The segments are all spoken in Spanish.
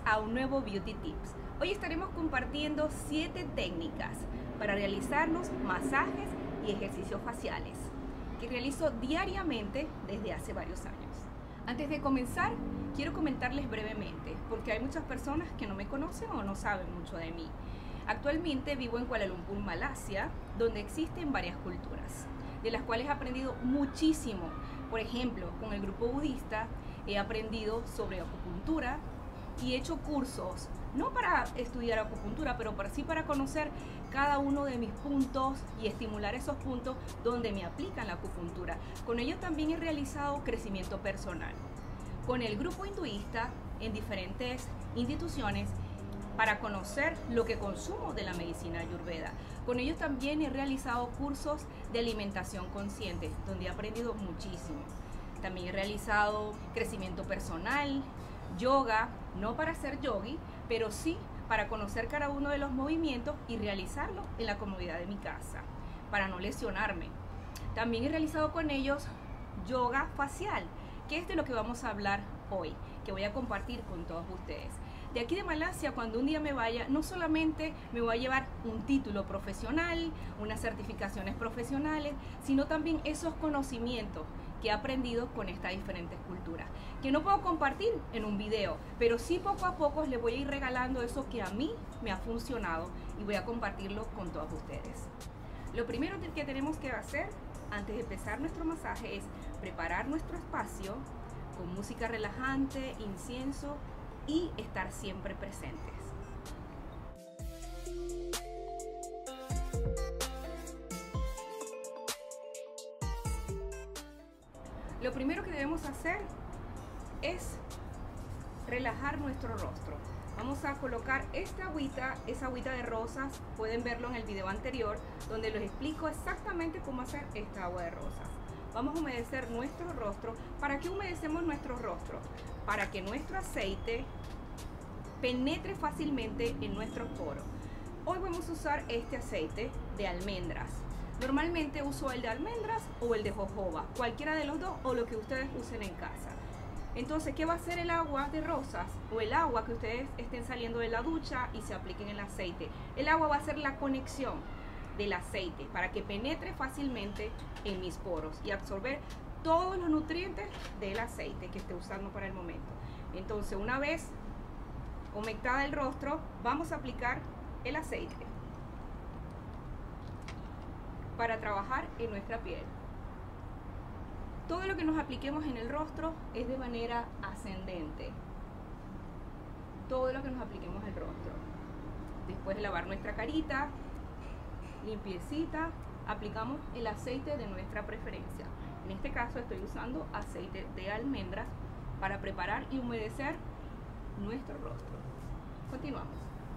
a un nuevo Beauty Tips. Hoy estaremos compartiendo 7 técnicas para realizarnos masajes y ejercicios faciales que realizo diariamente desde hace varios años. Antes de comenzar, quiero comentarles brevemente, porque hay muchas personas que no me conocen o no saben mucho de mí. Actualmente vivo en Kuala Lumpur, Malasia, donde existen varias culturas, de las cuales he aprendido muchísimo. Por ejemplo, con el grupo budista he aprendido sobre acupuntura y he hecho cursos, no para estudiar acupuntura, pero sí para conocer cada uno de mis puntos y estimular esos puntos donde me aplican la acupuntura. Con ello también he realizado crecimiento personal. Con el grupo hinduista en diferentes instituciones para conocer lo que consumo de la medicina ayurveda. Con ellos también he realizado cursos de alimentación consciente, donde he aprendido muchísimo. También he realizado crecimiento personal, yoga, no para ser yogi, pero sí para conocer cada uno de los movimientos y realizarlo en la comodidad de mi casa, para no lesionarme. También he realizado con ellos yoga facial, que es de lo que vamos a hablar hoy, que voy a compartir con todos ustedes. De aquí de Malasia, cuando un día me vaya, no solamente me voy a llevar un título profesional, unas certificaciones profesionales, sino también esos conocimientos que he aprendido con estas diferentes culturas, que no puedo compartir en un video, pero sí poco a poco les voy a ir regalando eso que a mí me ha funcionado y voy a compartirlo con todos ustedes. Lo primero que tenemos que hacer antes de empezar nuestro masaje es preparar nuestro espacio con música relajante, incienso y estar siempre presentes. Lo primero que debemos hacer es relajar nuestro rostro. Vamos a colocar esta agüita, esa agüita de rosas, pueden verlo en el video anterior, donde les explico exactamente cómo hacer esta agua de rosas. Vamos a humedecer nuestro rostro. ¿Para qué humedecemos nuestro rostro? Para que nuestro aceite penetre fácilmente en nuestros poros. Hoy vamos a usar este aceite de almendras. Normalmente uso el de almendras o el de jojoba, cualquiera de los dos o lo que ustedes usen en casa. Entonces, ¿qué va a hacer el agua de rosas o el agua que ustedes estén saliendo de la ducha y se apliquen el aceite? El agua va a ser la conexión del aceite para que penetre fácilmente en mis poros y absorber todos los nutrientes del aceite que esté usando para el momento. Entonces, una vez humectada el rostro, vamos a aplicar el aceite para trabajar en nuestra piel. Todo lo que nos apliquemos en el rostro es de manera ascendente. Todo lo que nos apliquemos en el rostro. Después de lavar nuestra carita, limpiecita, aplicamos el aceite de nuestra preferencia. En este caso estoy usando aceite de almendras para preparar y humedecer nuestro rostro. Continuamos.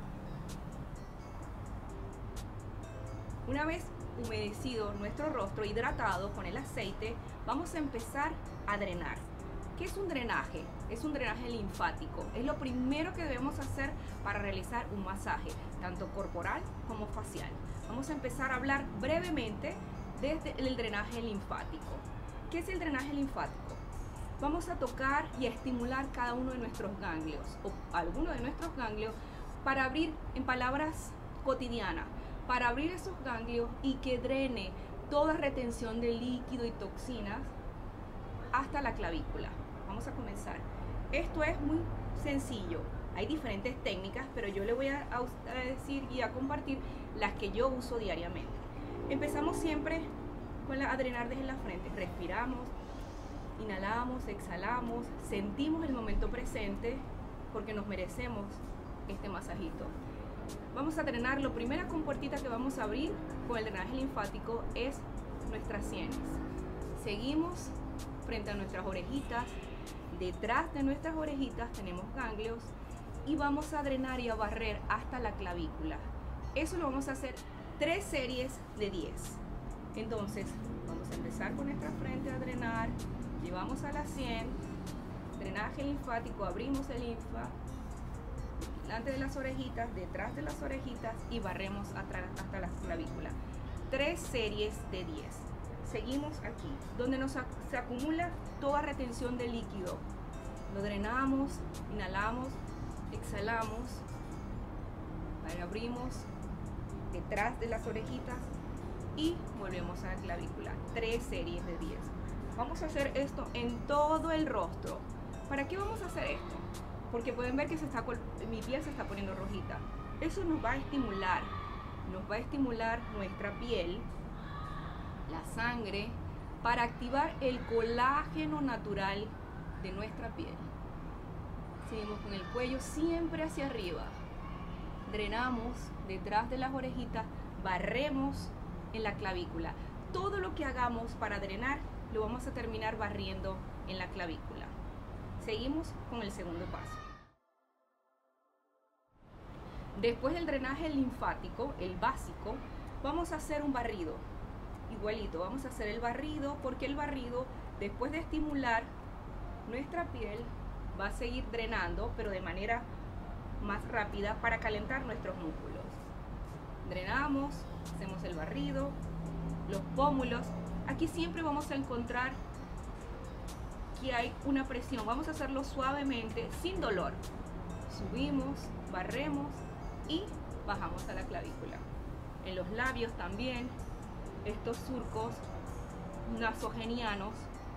Una vez humedecido nuestro rostro, hidratado con el aceite, vamos a empezar a drenar. ¿Qué es un drenaje? Es un drenaje linfático. Es lo primero que debemos hacer para realizar un masaje, tanto corporal como facial. Vamos a empezar a hablar brevemente desde el drenaje linfático. ¿Qué es el drenaje linfático? Vamos a tocar y a estimular cada uno de nuestros ganglios o alguno de nuestros ganglios para abrir, en palabras cotidianas, para abrir esos ganglios y que drene toda retención de líquido y toxinas hasta la clavícula. Vamos a comenzar. Esto es muy sencillo. Hay diferentes técnicas, pero yo le voy a decir y a compartir las que yo uso diariamente. Empezamos siempre con a drenar desde la frente. Respiramos, inhalamos, exhalamos, sentimos el momento presente porque nos merecemos este masajito. Vamos a drenar. La primera compuertita que vamos a abrir con el drenaje linfático es nuestras sienes. Seguimos frente a nuestras orejitas. Detrás de nuestras orejitas tenemos ganglios y vamos a drenar y a barrer hasta la clavícula. Eso lo vamos a hacer 3 series de 10. Entonces, vamos a empezar con nuestra frente a drenar, llevamos a la sien, drenaje linfático, abrimos el linfa, delante de las orejitas, detrás de las orejitas y barremos hasta la clavícula. 3 series de 10. Seguimos aquí, donde se acumula toda retención de líquido. Lo drenamos, inhalamos, exhalamos, abrimos detrás de las orejitas y volvemos a la clavícula. 3 series de 10. Vamos a hacer esto en todo el rostro. ¿Para qué vamos a hacer esto? Porque pueden ver que mi piel se está poniendo rojita. Eso nos va a estimular nuestra piel, la sangre, para activar el colágeno natural de nuestra piel. Seguimos con el cuello siempre hacia arriba. Drenamos detrás de las orejitas, barremos en la clavícula. Todo lo que hagamos para drenar lo vamos a terminar barriendo en la clavícula. Seguimos con el segundo paso. Después del drenaje linfático, el básico, vamos a hacer un barrido. Igualito, vamos a hacer el barrido porque el barrido, después de estimular nuestra piel, va a seguir drenando, pero de manera más rápida para calentar nuestros músculos. Drenamos, hacemos el barrido, los pómulos. Aquí siempre vamos a encontrar que hay una presión. Vamos a hacerlo suavemente, sin dolor. Subimos, barremos y bajamos a la clavícula. En los labios también, estos surcos nasogenianos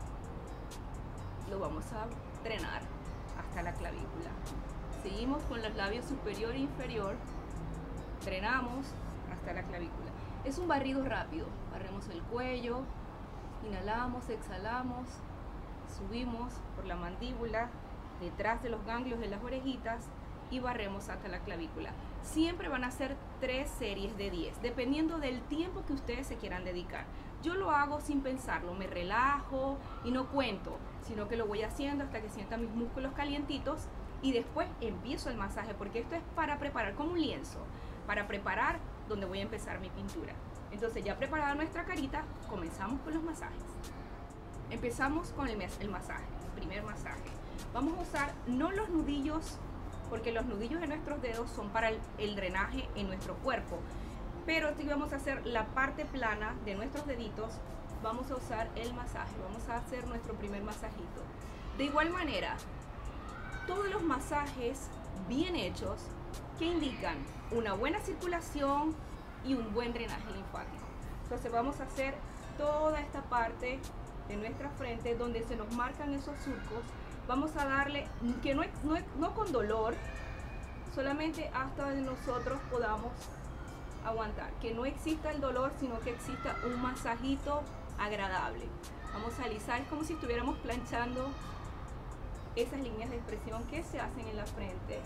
lo vamos a drenar hasta la clavícula. Seguimos con los labios superior e inferior, drenamos hasta la clavícula. Es un barrido rápido. Barremos el cuello, inhalamos, exhalamos, subimos por la mandíbula, detrás de los ganglios de las orejitas y barremos hasta la clavícula. Siempre van a ser 3 series de 10, dependiendo del tiempo que ustedes se quieran dedicar. Yo lo hago sin pensarlo, me relajo y no cuento, sino que lo voy haciendo hasta que sienta mis músculos calientitos y después empiezo el masaje, porque esto es para preparar como un lienzo, para preparar donde voy a empezar mi pintura. Entonces, ya preparada nuestra carita, comenzamos con los masajes. Empezamos con el masaje, el primer masaje. Vamos a usar no los nudillos, porque los nudillos de nuestros dedos son para el drenaje en nuestro cuerpo, pero si vamos a hacer la parte plana de nuestros deditos, vamos a usar el masaje. Vamos a hacer nuestro primer masajito. De igual manera, todos los masajes bien hechos que indican una buena circulación y un buen drenaje linfático. Entonces vamos a hacer toda esta parte de nuestra frente donde se nos marcan esos surcos. Vamos a darle, que no con dolor, solamente hasta donde nosotros podamos aguantar. Que no exista el dolor, sino que exista un masajito agradable. Vamos a alisar, es como si estuviéramos planchando esas líneas de expresión que se hacen en la frente.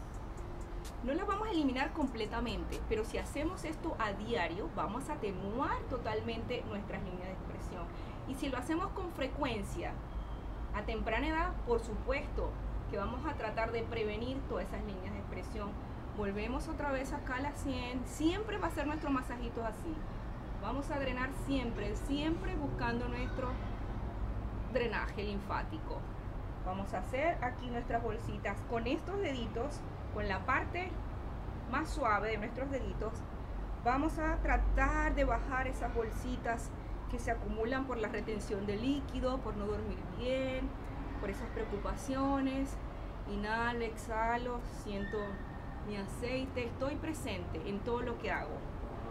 No las vamos a eliminar completamente, pero si hacemos esto a diario, vamos a atenuar totalmente nuestras líneas de expresión. Y si lo hacemos con frecuencia, a temprana edad, por supuesto que vamos a tratar de prevenir todas esas líneas de expresión. Volvemos otra vez acá a la sien. Siempre va a ser nuestro masajito así. Vamos a drenar siempre, siempre buscando nuestro drenaje linfático. Vamos a hacer aquí nuestras bolsitas con estos deditos, con la parte más suave de nuestros deditos. Vamos a tratar de bajar esas bolsitas que se acumulan por la retención de líquido, por no dormir bien, por esas preocupaciones. Inhalo, exhalo, siento mi aceite, estoy presente en todo lo que hago.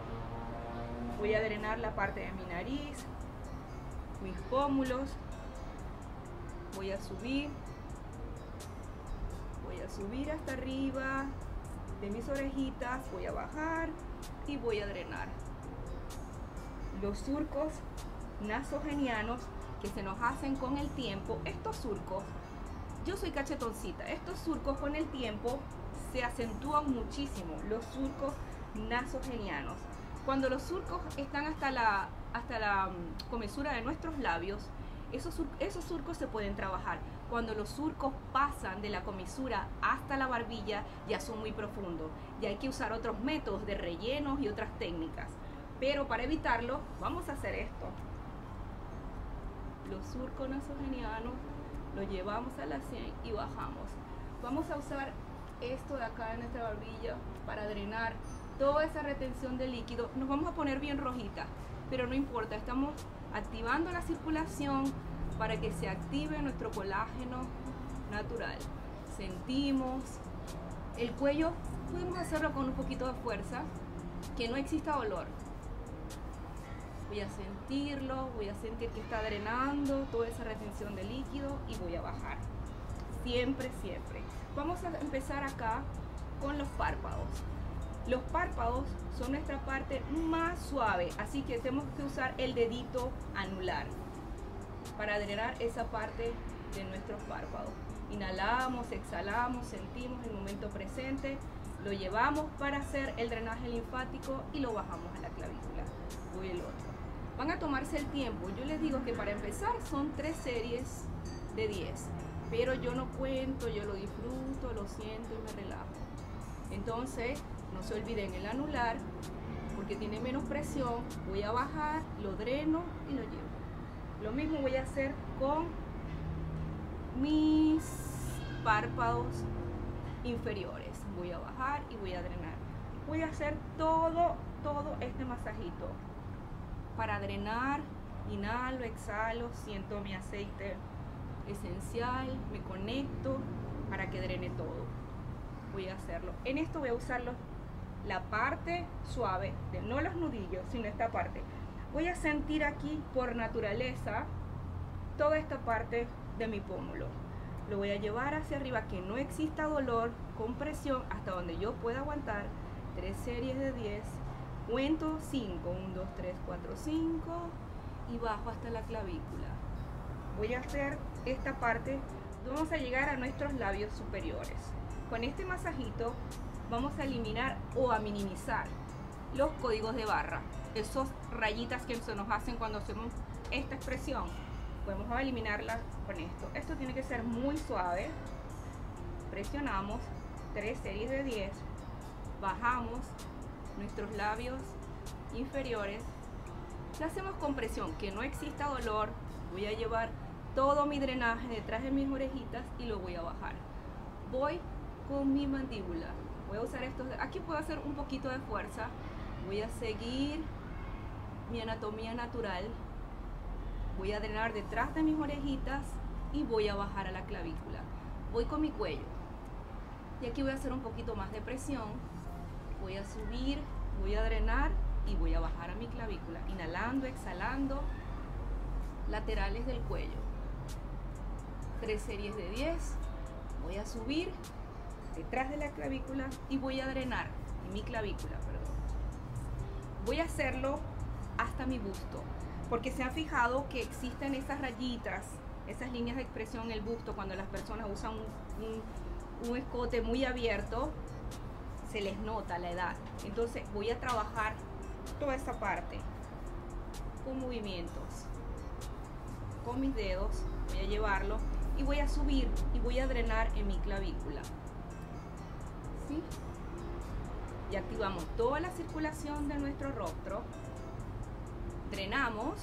Voy a drenar la parte de mi nariz, mis pómulos. Voy a subir hasta arriba de mis orejitas, voy a bajar y voy a drenar los surcos nasogenianos que se nos hacen con el tiempo. Estos surcos, yo soy cachetoncita, estos surcos con el tiempo se acentúan muchísimo, los surcos nasogenianos. Cuando los surcos están hasta la comesura de nuestros labios, esos surcos se pueden trabajar. Cuando los surcos pasan de la comisura hasta la barbilla, ya son muy profundos. Ya hay que usar otros métodos de rellenos y otras técnicas. Pero para evitarlo, vamos a hacer esto. Los surcos nasogenianos los llevamos a la sien y bajamos. Vamos a usar esto de acá en nuestra barbilla para drenar toda esa retención de líquido. Nos vamos a poner bien rojita, pero no importa, estamos activando la circulación para que se active nuestro colágeno natural. Sentimos El cuello podemos hacerlo con un poquito de fuerza, que no exista dolor. Voy a sentirlo, voy a sentir que está drenando toda esa retención de líquido y voy a bajar. Siempre, siempre. Vamos a empezar acá con los párpados. Los párpados son nuestra parte más suave, así que tenemos que usar el dedito anular para drenar esa parte de nuestros párpados. Inhalamos, exhalamos, sentimos el momento presente, lo llevamos para hacer el drenaje linfático y lo bajamos a la clavícula. Voy el otro. Van a tomarse el tiempo. Yo les digo que para empezar son 3 series de 10, pero yo no cuento, yo lo disfruto, lo siento y me relajo. Entonces, no se olviden el anular, porque tiene menos presión. Voy a bajar, lo dreno y lo llevo. Lo mismo voy a hacer con mis párpados inferiores. Voy a bajar y voy a drenar. Voy a hacer todo este masajito para drenar. Inhalo, exhalo, siento mi aceite esencial, me conecto para que drene todo. Voy a hacerlo. En esto voy a usar la parte suave, no los nudillos, sino esta parte. Voy a sentir aquí por naturaleza toda esta parte de mi pómulo. Lo voy a llevar hacia arriba, que no exista dolor, con presión hasta donde yo pueda aguantar. 3 series de 10. Cuento 5. 1, 2, 3, 4, 5. Y bajo hasta la clavícula. Voy a hacer esta parte. Vamos a llegar a nuestros labios superiores. Con este masajito vamos a eliminar o a minimizar los códigos de barra. Esos rayitas que se nos hacen cuando hacemos esta expresión. Podemos eliminarla con esto. Esto tiene que ser muy suave. Presionamos 3 series de 10. Bajamos nuestros labios inferiores. Lo hacemos con presión, que no exista dolor. Voy a llevar todo mi drenaje detrás de mis orejitas y lo voy a bajar. Voy con mi mandíbula. Voy a usar estos. Aquí puedo hacer un poquito de fuerza. Voy a seguir mi anatomía natural. Voy a drenar detrás de mis orejitas y voy a bajar a la clavícula. Voy con mi cuello. Y aquí voy a hacer un poquito más de presión. Voy a subir, voy a drenar y voy a bajar a mi clavícula. Inhalando, exhalando. Laterales del cuello. 3 series de 10. Voy a subir detrás de la clavícula y voy a drenar en mi clavícula, perdón. Voy a hacerlo hasta mi busto, porque se han fijado que existen esas rayitas, esas líneas de expresión en el busto cuando las personas usan un escote muy abierto, se les nota la edad. Entonces voy a trabajar toda esa parte con movimientos, con mis dedos. Voy a llevarlo y voy a subir y voy a drenar en mi clavícula. ¿Sí? Y activamos toda la circulación de nuestro rostro. Drenamos.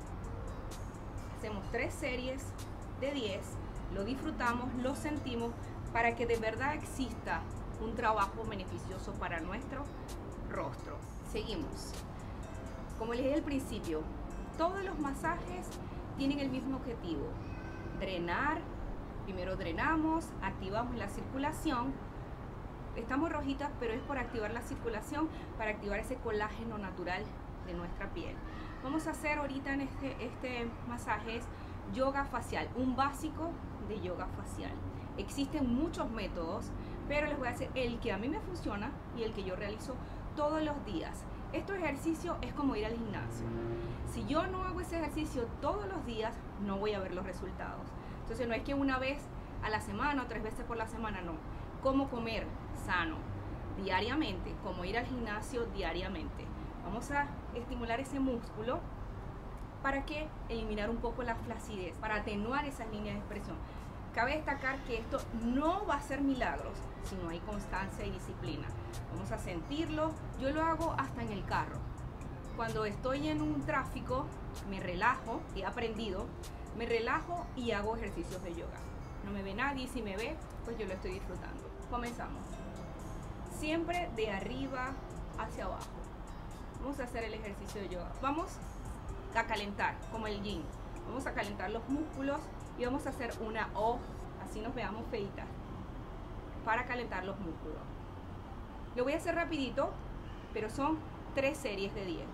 Hacemos 3 series de 10. Lo disfrutamos, lo sentimos, para que de verdad exista un trabajo beneficioso para nuestro rostro. Seguimos. Como les dije al principio, todos los masajes tienen el mismo objetivo: drenar. Primero drenamos, activamos la circulación. Estamos rojitas, pero es por activar la circulación, para activar ese colágeno natural de nuestra piel. Vamos a hacer ahorita en este masaje es yoga facial, un básico de yoga facial. Existen muchos métodos, pero les voy a hacer el que a mí me funciona y el que yo realizo todos los días. Este ejercicio es como ir al gimnasio. Si yo no hago ese ejercicio todos los días, no voy a ver los resultados. Entonces no es que una vez a la semana o 3 veces por la semana, no. Cómo comer sano diariamente, como ir al gimnasio diariamente. Vamos a estimular ese músculo para que eliminar un poco la flacidez, para atenuar esas líneas de expresión. Cabe destacar que esto no va a ser milagros si no hay constancia y disciplina. Vamos a sentirlo. Yo lo hago hasta en el carro. Cuando estoy en un tráfico, me relajo, he aprendido, me relajo y hago ejercicios de yoga. No me ve nadie, si me ve, pues yo lo estoy disfrutando. Comenzamos. Siempre de arriba hacia abajo. Vamos a hacer el ejercicio de yoga. Vamos a calentar, como el yin. Vamos a calentar los músculos y vamos a hacer una O, así nos veamos feitas. para calentar los músculos. Lo voy a hacer rapidito, pero son 3 series de 10.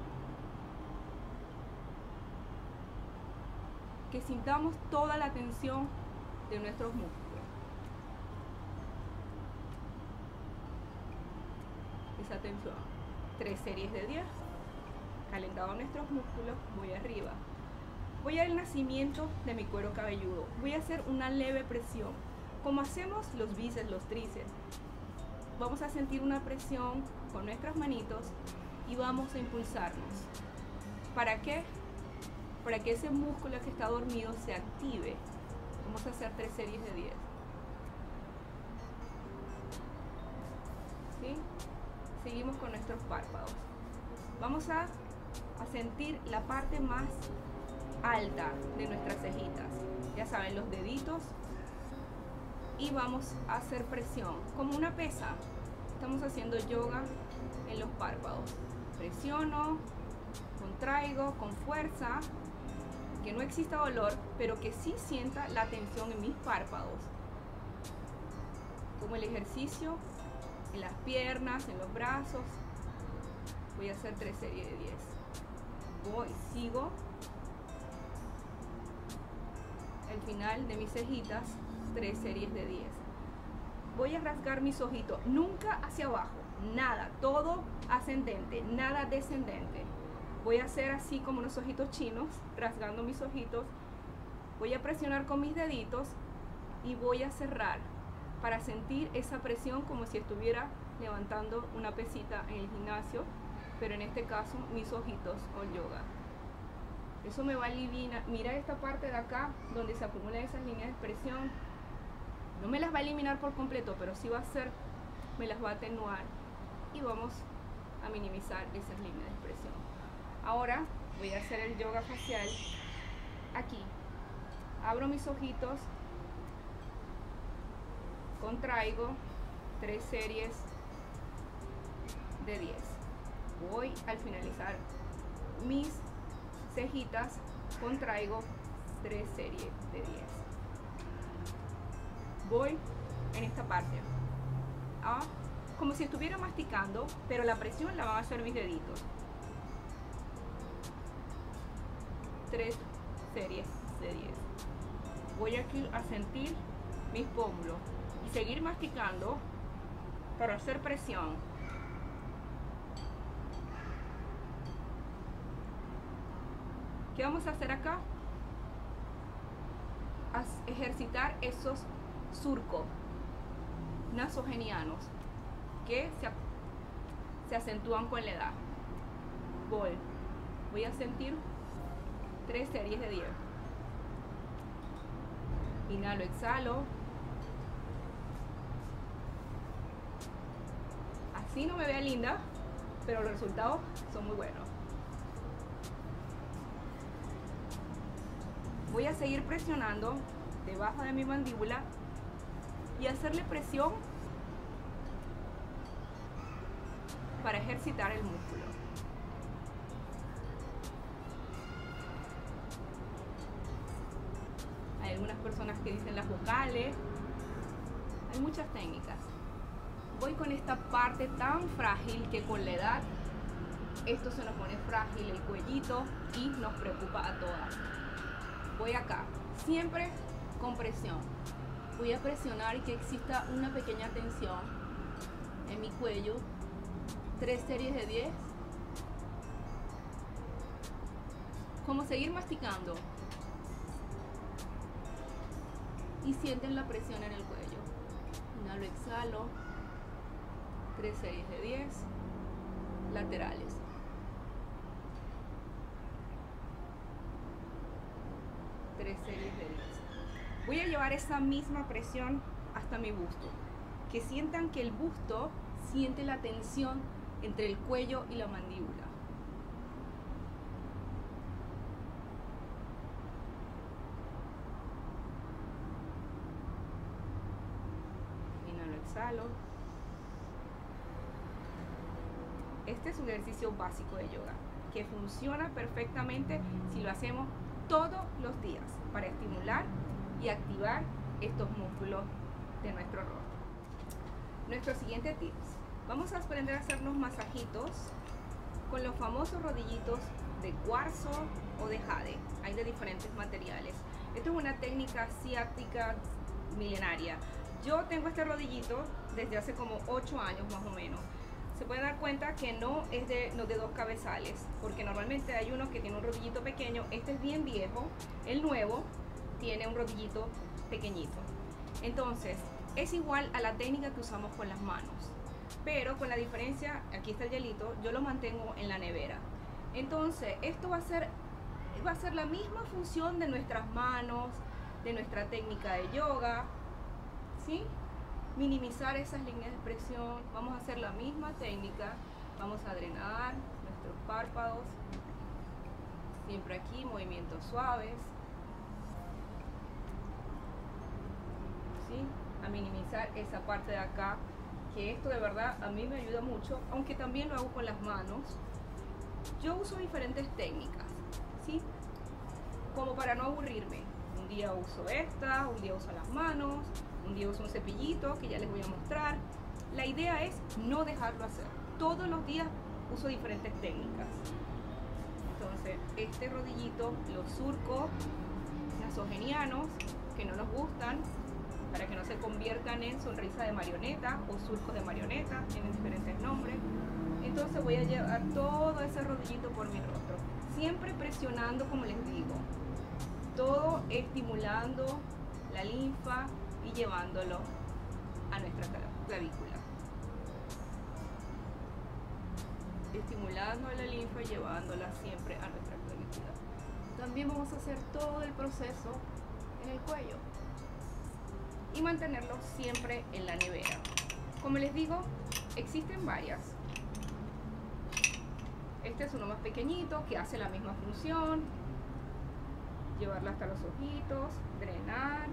Que sintamos toda la tensión de nuestros músculos. Esa tensión. 3 series de 10. Calentado nuestros músculos, voy arriba. Voy al nacimiento de mi cuero cabelludo. Voy a hacer una leve presión, como hacemos los bíceps, los tríceps. Vamos a sentir una presión con nuestras manitos y vamos a impulsarnos. ¿Para qué? Para que ese músculo que está dormido se active. Vamos a hacer 3 series de 10. ¿Sí? Seguimos con nuestros párpados. Vamos a sentir la parte más alta de nuestras cejitas. Ya saben, los deditos. Y vamos a hacer presión, como una pesa. Estamos haciendo yoga en los párpados. Presiono, contraigo con fuerza, que no exista dolor, pero que sí sienta la tensión en mis párpados. Como el ejercicio en las piernas, en los brazos. Voy a hacer 3 series de 10. Voy, sigo. El final de mis cejitas, 3 series de 10. Voy a rasgar mis ojitos, nunca hacia abajo, nada, todo ascendente, nada descendente. Voy a hacer así como unos ojitos chinos, rasgando mis ojitos. Voy a presionar con mis deditos y voy a cerrar para sentir esa presión como si estuviera levantando una pesita en el gimnasio, pero en este caso mis ojitos con yoga. Eso me va a aliviar. Mira esta parte de acá donde se acumulan esas líneas de expresión. No me las va a eliminar por completo, pero sí va a hacer, me las va a atenuar y vamos a minimizar esas líneas de expresión. Ahora voy a hacer el yoga facial aquí. Abro mis ojitos, contraigo 3 series de 10. Voy al finalizar mis cejitas, contraigo 3 series de 10. Voy en esta parte, como si estuviera masticando, pero la presión la van a hacer mis deditos. 3 series de 10. Voy aquí a sentir mis pómulos y seguir masticando para hacer presión. ¿Qué vamos a hacer acá? Ejercitar esos surcos nasogenianos que se acentúan con la edad. Voy a sentir 3 series de 10. Inhalo, exhalo. Así no me vea linda, pero los resultados son muy buenos. Voy a seguir presionando debajo de mi mandíbula y hacerle presión para ejercitar el músculo. Hay algunas personas que dicen las vocales. Hay muchas técnicas. Voy con esta parte tan frágil que con la edad esto se nos pone frágil, el cuellito, y nos preocupa a todas. Voy acá, siempre con presión. Voy a presionar y que exista una pequeña tensión en mi cuello. 3 series de 10. Como seguir masticando. Y sienten la presión en el cuello. Inhalo, exhalo. 3 series de 10. Laterales. Series de 10. Voy a llevar esa misma presión hasta mi busto. Que sientan que el busto siente la tensión entre el cuello y la mandíbula. Inhalo, exhalo. Este es un ejercicio básico de yoga que funciona perfectamente si lo hacemos todos los días para estimular y activar estos músculos de nuestro rostro. Nuestro siguiente tips. Vamos a aprender a hacernos masajitos con los famosos rodillitos de cuarzo o de jade. Hay de diferentes materiales. Esto es una técnica asiática milenaria. Yo tengo este rodillito desde hace como 8 años más o menos. Se puede dar cuenta que no es de 2 cabezales, porque normalmente hay uno que tiene un rodillito pequeño. Este es bien viejo. El nuevo tiene un rodillito pequeñito. Entonces, es igual a la técnica que usamos con las manos, pero con la diferencia, aquí está el hielito, yo lo mantengo en la nevera. Entonces, esto va a ser la misma función de nuestras manos, de nuestra técnica de yoga, ¿sí? Minimizar esas líneas de expresión. Vamos a hacer la misma técnica. Vamos a drenar nuestros párpados. Siempre aquí, movimientos suaves. ¿Sí? A minimizar esa parte de acá, que esto de verdad a mí me ayuda mucho, aunque también lo hago con las manos. Yo uso diferentes técnicas, ¿sí? Como para no aburrirme. Un día uso esta, un día uso las manos, un día uso un cepillito que ya les voy a mostrar. La idea es no dejarlo hacer. Todos los días uso diferentes técnicas. Entonces, este rodillito lo surco nasogenianos que no nos gustan, para que no se conviertan en sonrisa de marioneta o surcos de marioneta, tienen diferentes nombres. Entonces voy a llevar todo ese rodillito por mi rostro, siempre presionando, como les digo, todo estimulando la linfa y llevándolo a nuestra clavícula. Estimulando la linfa y llevándola siempre a nuestra clavícula. También vamos a hacer todo el proceso en el cuello y mantenerlo siempre en la nevera. Como les digo, existen varias. Este es uno más pequeñito que hace la misma función. Llevarlo hasta los ojitos, drenar.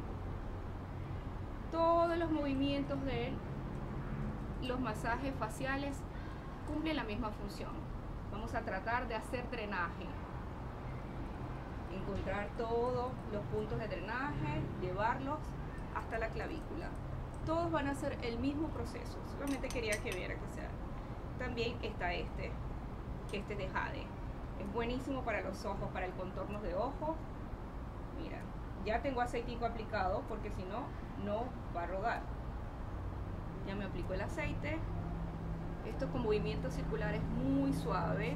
Todos los movimientos de los masajes faciales cumplen la misma función. Vamos a tratar de hacer drenaje. Encontrar todos los puntos de drenaje, llevarlos hasta la clavícula. Todos van a hacer el mismo proceso. Solamente quería que viera que sea. También está este, que este de jade. Es buenísimo para los ojos, para el contorno de ojos. Mira, ya tengo aceitico aplicado porque si no, no va a rodar. Ya me aplico el aceite. Esto con movimientos circulares muy suave.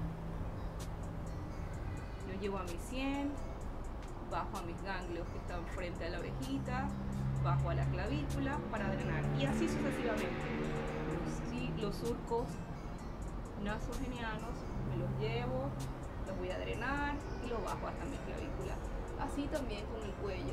Lo llevo a mi sien, bajo a mis ganglios que están frente a la orejita, bajo a la clavícula para drenar, y así sucesivamente. Los surcos nasogenianos me los llevo, los voy a drenar y los bajo hasta mi clavícula. Así también con el cuello,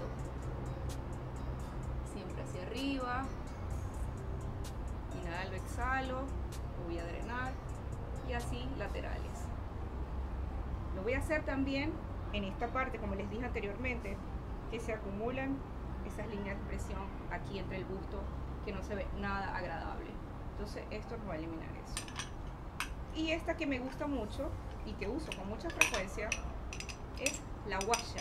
siempre hacia arriba, inhalo, exhalo, lo voy a drenar, y así laterales. Lo voy a hacer también en esta parte, como les dije anteriormente, que se acumulan esas líneas de expresión aquí entre el busto, que no se ve nada agradable. Entonces esto nos va a eliminar eso. Y esta que me gusta mucho y que uso con mucha frecuencia es la guasha.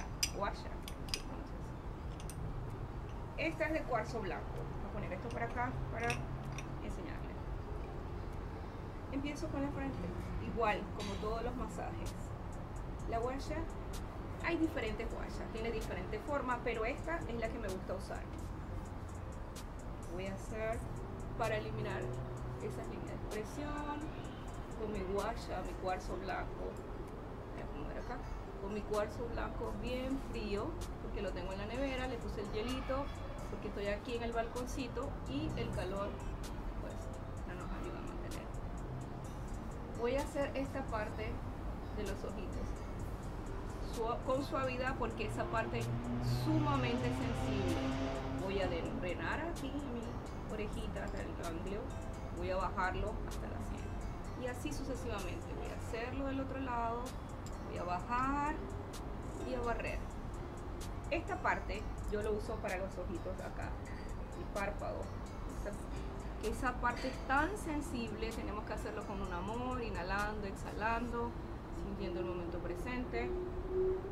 Esta es de cuarzo blanco. Voy a poner esto por acá para enseñarles. Empiezo con la frente, igual como todos los masajes. La guasha, hay diferentes guayas, tiene diferentes formas, pero esta es la que me gusta usar. Voy a hacer para eliminar esas líneas de expresión con mi guasha, mi cuarzo blanco. Voy a poner acá con mi cuarzo blanco bien frío, porque lo tengo en la nevera, le puse el hielito porque estoy aquí en el balconcito y el calor pues no nos ayuda a mantener. Voy a hacer esta parte de los ojitos con suavidad porque esa parte es sumamente sensible. Voy a drenar aquí mi orejita hasta el ganglio, voy a bajarlo hasta la sien y así sucesivamente. Voy a hacerlo del otro lado, voy a bajar y a barrer. Esta parte yo lo uso para los ojitos de acá, el párpado. Esa parte es tan sensible, tenemos que hacerlo con un amor, inhalando, exhalando, sintiendo el momento presente.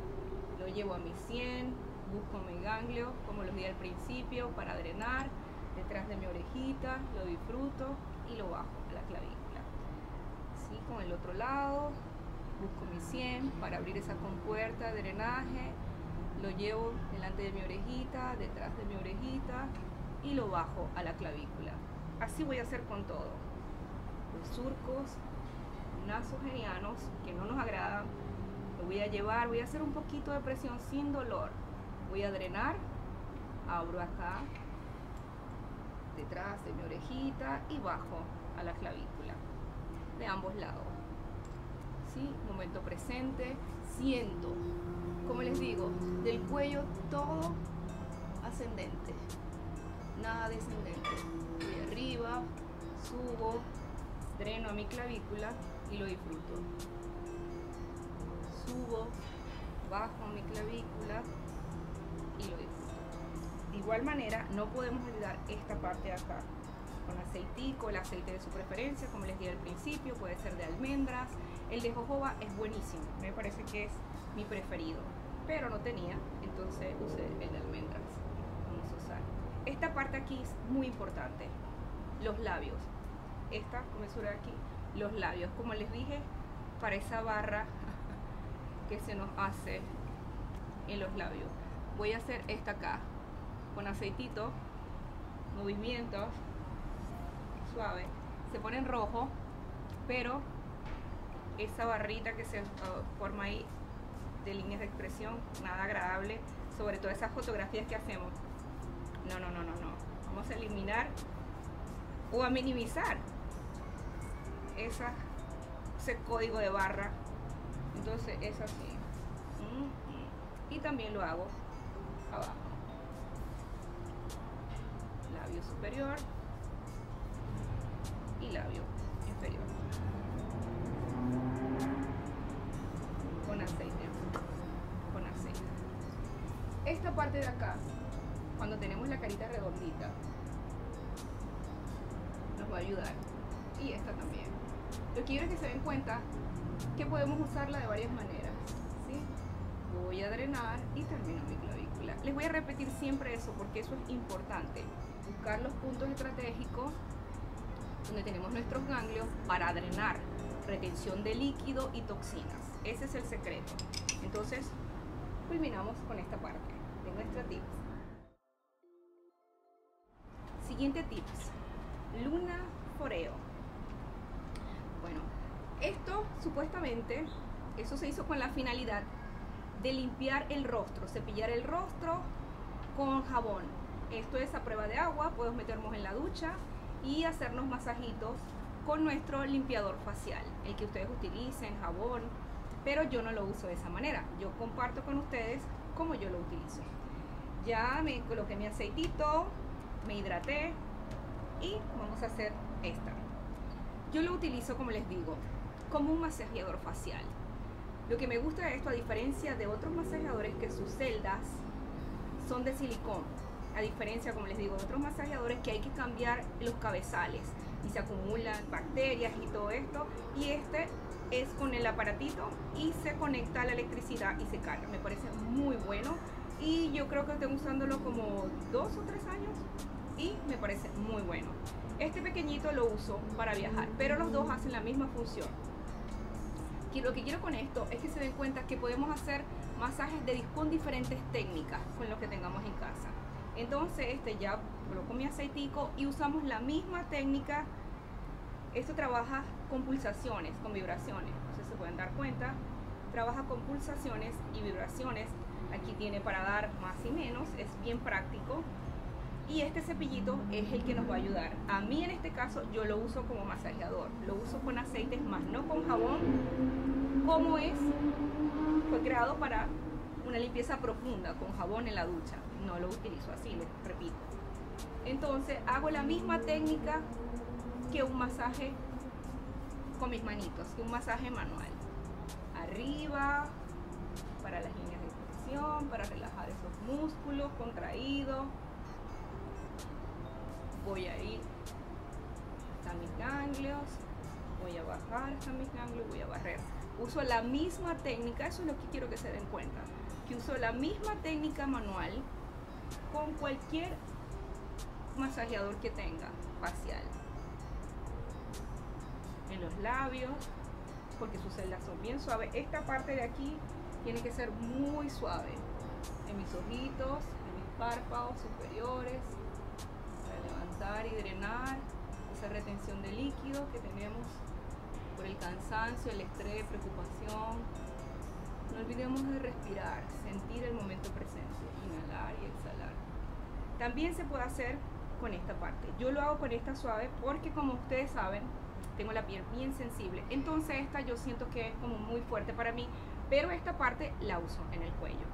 Lo llevo a mi sien, busco mi ganglio, como les dije al principio, para drenar. detrás de mi orejita, lo disfruto y lo bajo a la clavícula. ¿Sí? Con el otro lado, busco mi 100 para abrir esa compuerta de drenaje, lo llevo delante de mi orejita, detrás de mi orejita y lo bajo a la clavícula. Así voy a hacer con todo. Los surcos nasogenianos que no nos agradan, lo voy a llevar, voy a hacer un poquito de presión sin dolor. Voy a drenar, abro acá, detrás de mi orejita y bajo a la clavícula de ambos lados. ¿Sí? Momento presente, siento, como les digo, del cuello todo ascendente, nada descendente. Voy arriba, subo, dreno a mi clavícula y lo disfruto. Subo, bajo mi clavícula y lo disfruto. De igual manera, no podemos olvidar esta parte de acá. Con aceitico, el aceite de su preferencia, como les dije al principio, puede ser de almendras. El de jojoba es buenísimo, me parece que es mi preferido, pero no tenía, entonces usé el de almendras. Vamos a usar. Esta parte aquí es muy importante, los labios. Esta comenzura de aquí, los labios, como les dije, para esa barra que se nos hace en los labios. Voy a hacer esta acá, con aceitito, movimientos suave, se pone en rojo, pero esa barrita que se forma ahí de líneas de expresión, nada agradable, sobre todo esas fotografías que hacemos. No. Vamos a eliminar o a minimizar ese código de barra. Entonces es así. Y también lo hago abajo. Labio superior y labio inferior. Con aceite. Esta parte de acá, cuando tenemos la carita redondita, nos va a ayudar. Y esta también. Lo que quiero es que se den cuenta que podemos usarla de varias maneras. ¿Sí? Voy a drenar y termino mi clavícula. Les voy a repetir siempre eso porque eso es importante. Buscar los puntos estratégicos donde tenemos nuestros ganglios para drenar, retención de líquido y toxinas. Ese es el secreto. Entonces, culminamos con esta parte de nuestra tips. Siguiente tips, luna foreo. Bueno, esto supuestamente, eso se hizo con la finalidad de limpiar el rostro, cepillar el rostro con jabón. Esto es a prueba de agua, podemos meternos en la ducha y hacernos masajitos con nuestro limpiador facial, el que ustedes utilicen, jabón, pero yo no lo uso de esa manera. Yo comparto con ustedes cómo yo lo utilizo. Ya me coloqué mi aceitito, me hidraté y vamos a hacer esta. Yo lo utilizo, como les digo, como un masajeador facial. Lo que me gusta de esto, a diferencia de otros masajeadores que sus celdas son de silicón, a diferencia, como les digo, de otros masajeadores que hay que cambiar los cabezales y se acumulan bacterias y todo esto, y este es con el aparatito y se conecta a la electricidad y se carga. Me parece muy bueno y yo creo que estoy usándolo como 2 o 3 años y me parece muy bueno. Este pequeñito lo uso para viajar, pero los dos hacen la misma función. Y lo que quiero con esto es que se den cuenta que podemos hacer masajes con diferentes técnicas con lo que tengamos en casa. Entonces ya coloco mi aceitico y usamos la misma técnica. Esto trabaja con pulsaciones, con vibraciones. Entonces se pueden dar cuenta, trabaja con pulsaciones y vibraciones. Aquí tiene para dar más y menos, es bien práctico. Y este cepillito es el que nos va a ayudar. A mí en este caso yo lo uso como masajeador, lo uso con aceites más no con jabón, como fue creado para una limpieza profunda con jabón en la ducha. No lo utilizo así, les repito. Entonces hago la misma técnica que un masaje con mis manitos, que un masaje manual. Arriba, para las líneas de expresión, para relajar esos músculos contraídos. Voy a ir hasta mis ganglios, voy a bajar hasta mis ganglios, voy a barrer. Uso la misma técnica, eso es lo que quiero que se den cuenta, que uso la misma técnica manual con cualquier masajeador que tenga facial. En los labios, porque sus celdas son bien suaves. Esta parte de aquí tiene que ser muy suave. En mis ojitos, en mis párpados superiores, para levantar y drenar esa retención de líquido que tenemos por el cansancio, el estrés, preocupación. No olvidemos de respirar, sentir el momento presente, inhalar y exhalar. También se puede hacer con esta parte. Yo lo hago con esta suave porque, como ustedes saben, tengo la piel bien sensible. Entonces esta yo siento que es como muy fuerte para mí, pero esta parte la uso en el cuello.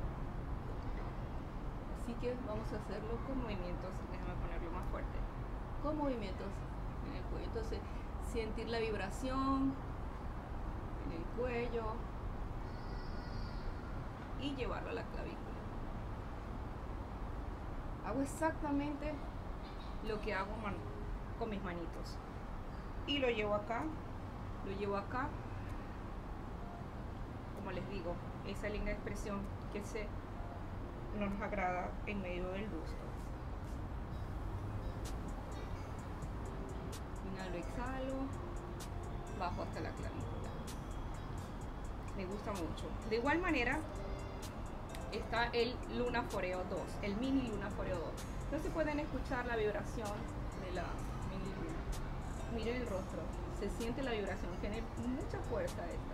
Así que vamos a hacerlo con movimientos. Déjame ponerlo más fuerte. Con movimientos en el cuello. Entonces, sentir la vibración en el cuello y llevarlo a la clavícula. Hago exactamente lo que hago con mis manitos. Y lo llevo acá, como les digo, esa linda expresión que nos agrada en medio del busto. Inhalo, exhalo, bajo hasta la clavícula. Me gusta mucho. De igual manera está el Luna Foreo 2, el Mini Luna Foreo 2. Entonces pueden escuchar la vibración de la Mini Luna. Miren el rostro, se siente la vibración, tiene mucha fuerza esta.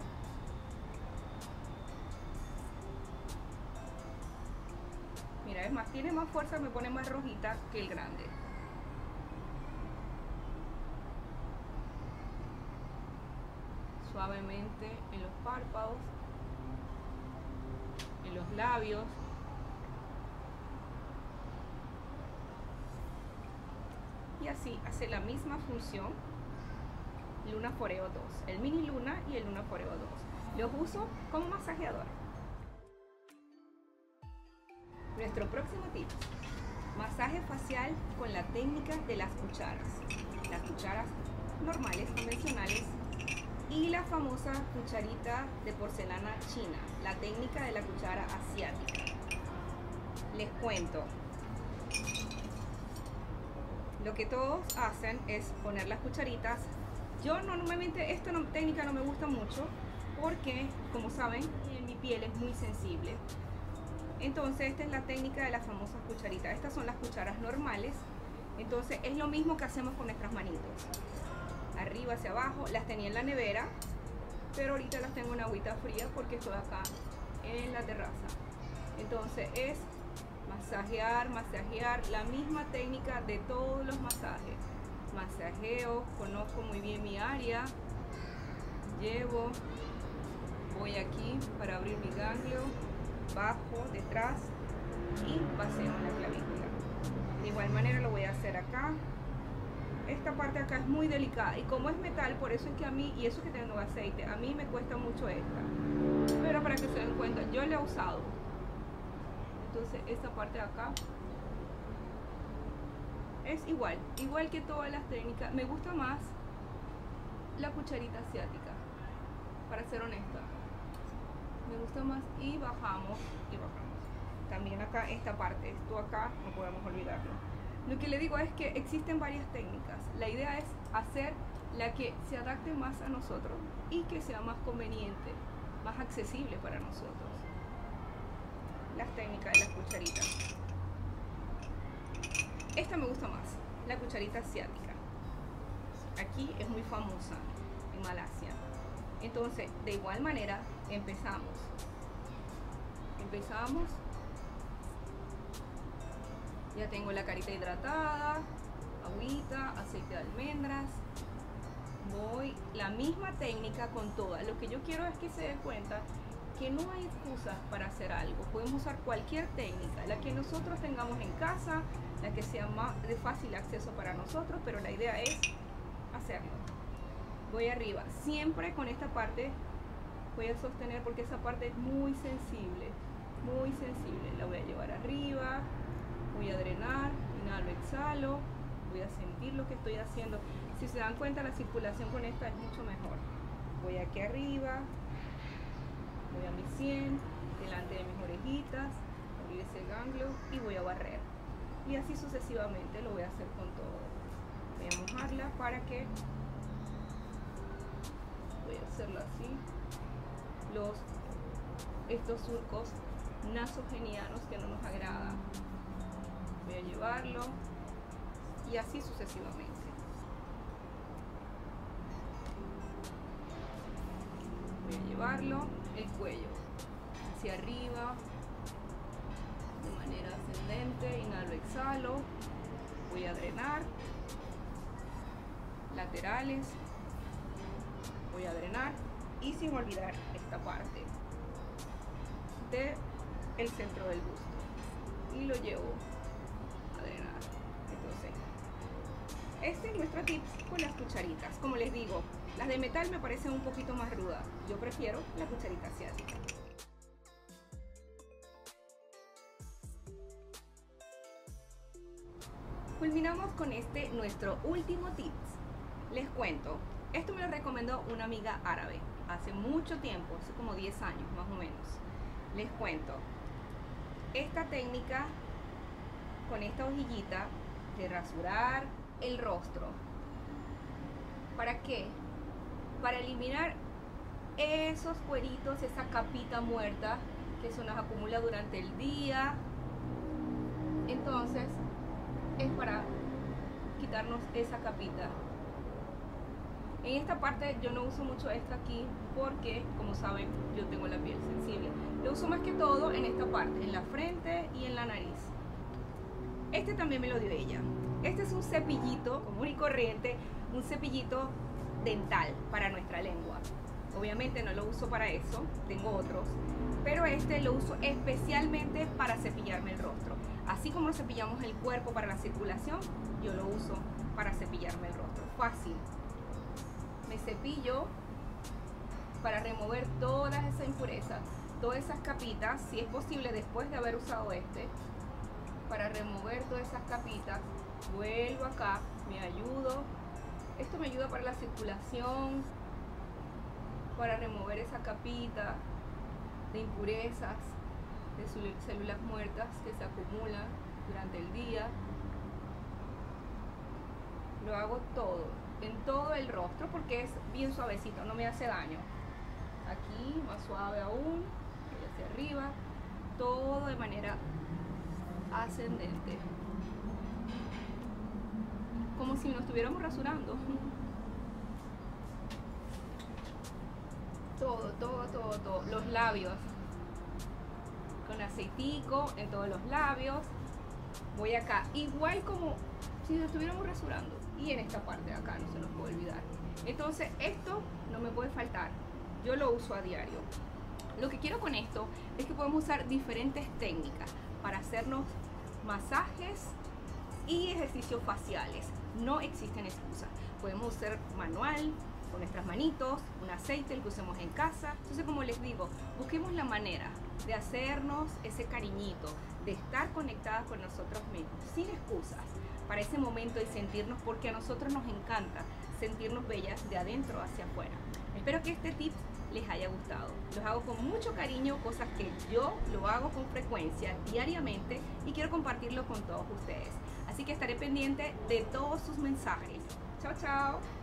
Mira, es más, tiene más fuerza, me pone más rojita que el grande. Suavemente en los párpados, en los labios. Y así hace la misma función Luna Foreo 2, el Mini Luna y el Luna Foreo 2. Los uso como masajeador. Nuestro próximo tip: masaje facial con la técnica de las cucharas. Las cucharas normales, convencionales, y la famosa cucharita de porcelana china, la técnica de la cuchara asiática. Les cuento. Lo que todos hacen es poner las cucharitas. Yo normalmente esta técnica no me gusta mucho porque, como saben, mi piel es muy sensible. Entonces esta es la técnica de las famosas cucharitas. Estas son las cucharas normales. Entonces es lo mismo que hacemos con nuestras manitos. Arriba hacia abajo. Las tenía en la nevera, pero ahorita las tengo en agüita fría porque estoy acá en la terraza. Entonces es masajear, la misma técnica de todos los masajes. Masajeo, conozco muy bien mi área, llevo, voy aquí para abrir mi ganglio, bajo, detrás y paseo en la clavícula. De igual manera lo voy a hacer acá. Esta parte de acá es muy delicada y como es metal, por eso es que a mí, y eso que tengo aceite, a mí me cuesta mucho esta. Pero para que se den cuenta, yo la he usado. Entonces esta parte de acá es igual que todas las técnicas. Me gusta más la cucharita asiática, para ser honesta. Me gusta más y bajamos. También acá esta parte, esto acá no podemos olvidarlo. Lo que le digo es que existen varias técnicas. La idea es hacer la que se adapte más a nosotros y que sea más conveniente, más accesible para nosotros. Las técnicas de las cucharitas. Esta me gusta más, la cucharita asiática. Aquí es muy famosa en Malasia. Entonces, de igual manera, empezamos. Ya tengo la carita hidratada, agüita, aceite de almendras. Voy la misma técnica con todas. Lo que yo quiero es que se den cuenta que no hay excusas para hacer algo. Podemos usar cualquier técnica, la que nosotros tengamos en casa, la que sea más de fácil acceso para nosotros, pero la idea es hacerlo. Voy arriba, siempre con esta parte voy a sostener porque esa parte es muy sensible, la voy a llevar arriba, voy a drenar, inhalo, exhalo, voy a sentir lo que estoy haciendo. Si se dan cuenta, la circulación con esta es mucho mejor. Voy aquí arriba, voy a mi 100, delante de mis orejitas, abrir ese ganglio y voy a barrer. y así sucesivamente. Lo voy a hacer con todo. Voy a mojarla para que, voy a hacerlo así, estos surcos nasogenianos que no nos agradan. Voy a llevarlo y así sucesivamente. Voy a llevarlo el cuello hacia arriba de manera ascendente, inhalo, exhalo. Voy a drenar laterales, voy a drenar y sin olvidar esta parte de el centro del busto y lo llevo a drenar. Entonces, este es nuestro tip con las cucharitas. Como les digo, las de metal me parecen un poquito más rudas. Yo prefiero la cucharita asiática. Culminamos con este nuestro último tips. Les cuento, esto me lo recomendó una amiga árabe hace mucho tiempo, hace como 10 años más o menos. Les cuento, esta técnica con esta hojillita de rasurar el rostro. ¿Para qué? Para eliminar esos cueritos, esa capita muerta que se nos acumula durante el día. Entonces es para quitarnos esa capita. En esta parte yo no uso mucho esto aquí porque, como saben, yo tengo la piel sensible. Lo uso más que todo en esta parte, en la frente y en la nariz. Este también me lo dio ella. Este es un cepillito común y corriente, un cepillito dental para nuestra lengua. Obviamente no lo uso para eso, tengo otros, pero este lo uso especialmente para cepillarme el rostro. Así como nos cepillamos el cuerpo para la circulación, yo lo uso para cepillarme el rostro. Fácil. Me cepillo para remover todas esas impurezas, todas esas capitas, si es posible después de haber usado este, para remover todas esas capitas. Vuelvo acá, me ayudo. Esto me ayuda para la circulación, para remover esa capita de impurezas, de células muertas que se acumulan durante el día. Lo hago todo, en todo el rostro, porque es bien suavecito, no me hace daño. Aquí más suave aún, y hacia arriba, todo de manera ascendente, como si nos estuviéramos rasurando. Todo. Los labios, con aceitico en todos los labios. Voy acá, igual como si nos estuviéramos rasurando. Y en esta parte de acá, no se nos puede olvidar. Entonces esto no me puede faltar, yo lo uso a diario. Lo que quiero con esto es que podemos usar diferentes técnicas para hacernos masajes y ejercicios faciales. No existen excusas. Podemos usar manual, con nuestras manitos, un aceite, el que usemos en casa. Entonces, como les digo, busquemos la manera de hacernos ese cariñito, de estar conectadas con nosotros mismos, sin excusas, para ese momento y sentirnos, porque a nosotros nos encanta sentirnos bellas de adentro hacia afuera. Espero que este tip les haya gustado. Los hago con mucho cariño, cosas que yo lo hago con frecuencia, diariamente, y quiero compartirlo con todos ustedes. Así que estaré pendiente de todos sus mensajes. Chao, chao.